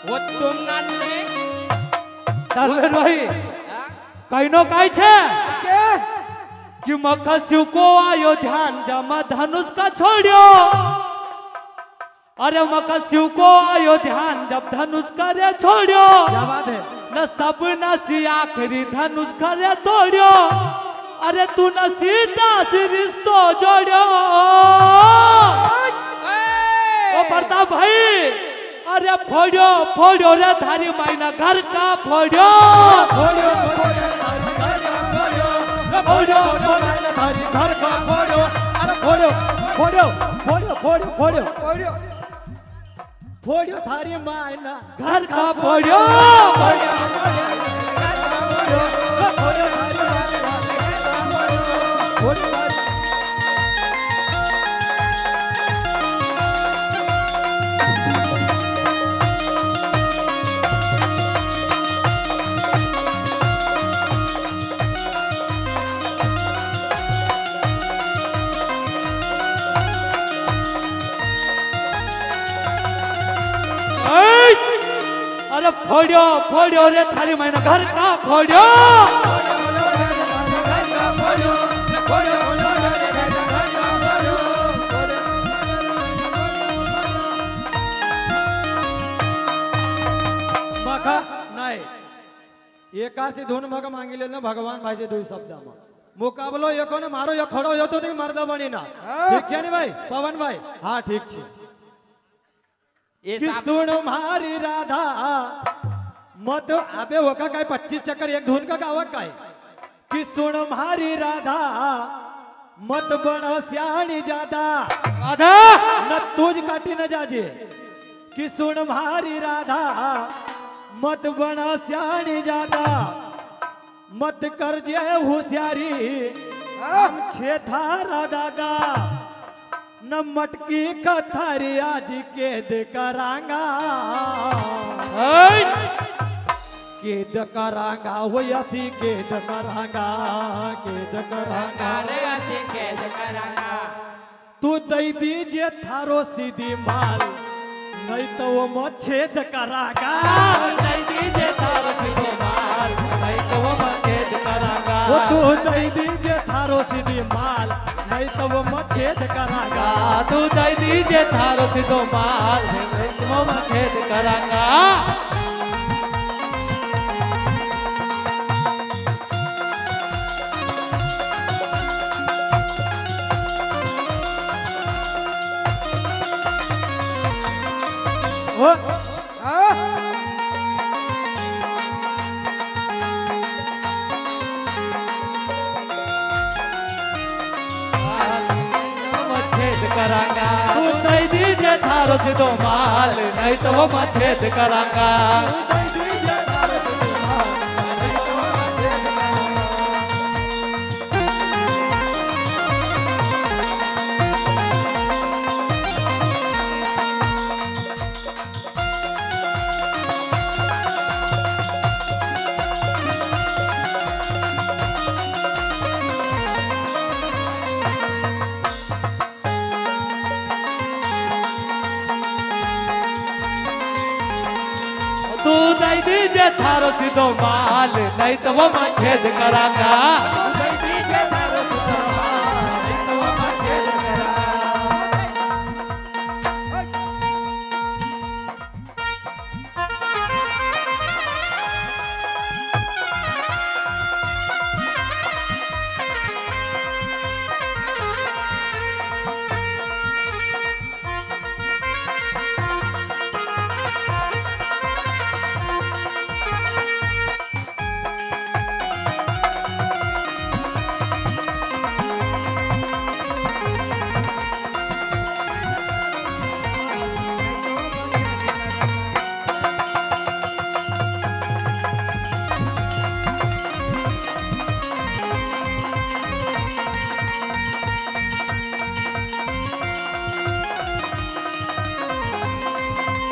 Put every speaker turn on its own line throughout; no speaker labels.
वो तुम नाचने
दरवेर भाई कहीं नो कहीं छे कि मक्खा शिव को आयो ध्यान जमा धनुष का छोड़ियो। अरे मक्खा शिव को आयो ध्यान जब धनुष करे छोड़ियो।
क्या बात है
न सब नसी आखिरी धनुष करे तोड़ियो। अरे तू न सीधा सी रिश्तो जोड़ियो। ओ प्रताप भाई अरे फोड़ियो फोड़ियो रे थारी मायना घर का फोड़ियो।
फोड़ियो फोड़ियो घर का फोड़ियो। अरे फोड़ियो फोड़ियो फोड़ियो फोड़ियो फोड़ियो फोड़ियो फोड़ियो थारी मायना
घर का फोड़ियो। अरे फोड़ियो फोड़ियो रे थारी मायना घर का फोड़ियो।
मखा नाही एकाची धून मग मांगिले ना भगवान भाई दुई शब्द मुकाबलो एको ने मारो यो खड़ो यो तो ती मर्दा बनी ना ठीक है नी भाई पवन भाई हाँ ठीक छे कि सुन मारी राधा मत अबे होका काय 25 चक्कर एक धुन का गावा काय कि सुन मारी राधा मत बन सियाणी ज्यादा
राधा
न तुझ काटी न जाजे कि सुन मारी राधा मत बन सियाणी ज्यादा मत कर जे होशियारी हम छे थारा दादा न मटकी कथारी आज केद करांगा केद करांगा वो यसी केद करांगा
रे ऐसे कैसे करांगा।
तू दई दीजिए थारो सीधी माल नहीं तो वो मच्छेद करांगा।
दई दीजिए थारो सीधी माल नहीं तो वो मच्छेद करांगा।
वो तू दई दीजिए थारो सीधी माल नहीं तो वो मच्छेद करांगा।
तू दई दीजिए थारो सीधो माल नहीं तो वो मच्छेद करांगा। करांगा तू दई दीजिए थारो सीधो माल नहीं तो वो मच्छेद करांगा। तू दई दीजिए थारो सीधो माल नहीं तो वो मच्छेद करांगा। दई दीजिए थारो सीधो माल नहीं तो वो मच्छेद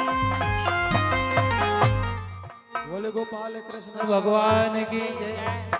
गोपाल कृष्ण
भगवान की जय।